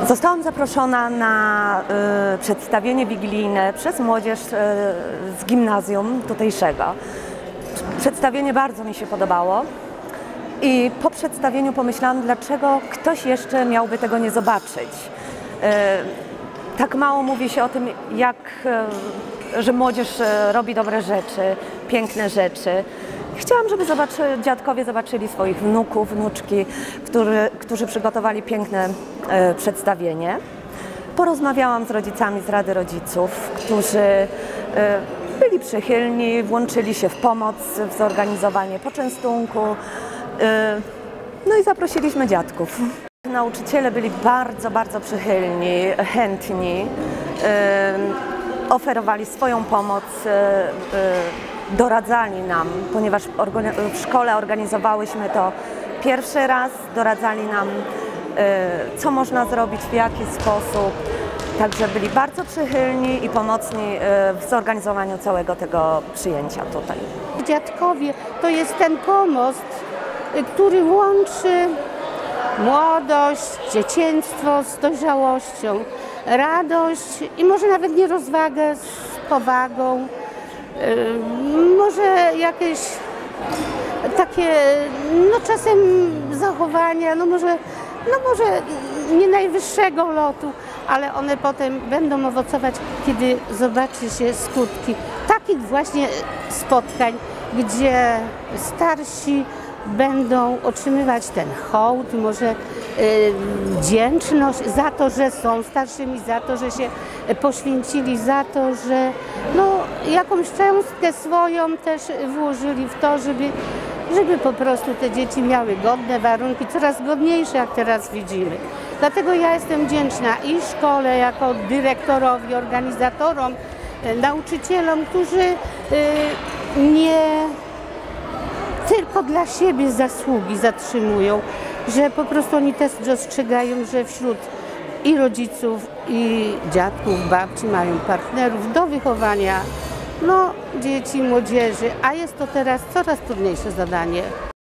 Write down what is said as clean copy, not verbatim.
Zostałam zaproszona na przedstawienie wigilijne przez młodzież z gimnazjum tutejszego. Przedstawienie bardzo mi się podobało i po przedstawieniu pomyślałam, dlaczego ktoś jeszcze miałby tego nie zobaczyć. Tak mało mówi się o tym, że młodzież robi dobre rzeczy, piękne rzeczy. Chciałam, żeby dziadkowie zobaczyli swoich wnuków, wnuczki, którzy przygotowali piękne przedstawienie. Porozmawiałam z rodzicami z Rady Rodziców, którzy byli przychylni, włączyli się w pomoc, w zorganizowanie poczęstunku. No i zaprosiliśmy dziadków. Nauczyciele byli bardzo, bardzo przychylni, chętni, oferowali swoją pomoc, doradzali nam, ponieważ w szkole organizowałyśmy to pierwszy raz, doradzali nam, co można zrobić, w jaki sposób. Także byli bardzo przychylni i pomocni w zorganizowaniu całego tego przyjęcia tutaj. Dziadkowie to jest ten pomost, który łączy młodość, dzieciństwo z dojrzałością, radość i może nawet nie rozwagę z powagą, może jakieś takie, czasem zachowania, może nie najwyższego lotu, ale one potem będą owocować, kiedy zobaczy się skutki takich właśnie spotkań, gdzie starsi będą otrzymywać ten hołd, może wdzięczność za to, że są starszymi, za to, że się poświęcili, za to, że jakąś cząstkę swoją też włożyli w to, żeby po prostu te dzieci miały godne warunki, coraz godniejsze, jak teraz widzimy. Dlatego ja jestem wdzięczna i szkole, jako dyrektorowi, organizatorom, nauczycielom, którzy nie tylko dla siebie zasługi zatrzymują, że po prostu oni też dostrzegają, że wśród i rodziców, i dziadków, babci mają partnerów do wychowania dzieci, młodzieży, a jest to teraz coraz trudniejsze zadanie.